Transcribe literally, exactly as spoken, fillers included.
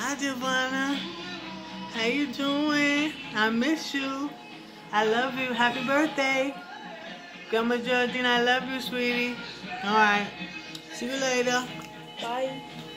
Hi, Giovanna. How you doing? I miss you. I love you. Happy birthday. Grandma Georgina, I love you, sweetie. All right. See you later. Bye.